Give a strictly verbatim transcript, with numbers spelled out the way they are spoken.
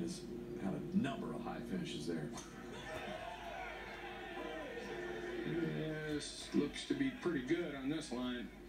has had a number of high finishes there. This looks to be pretty good on this line.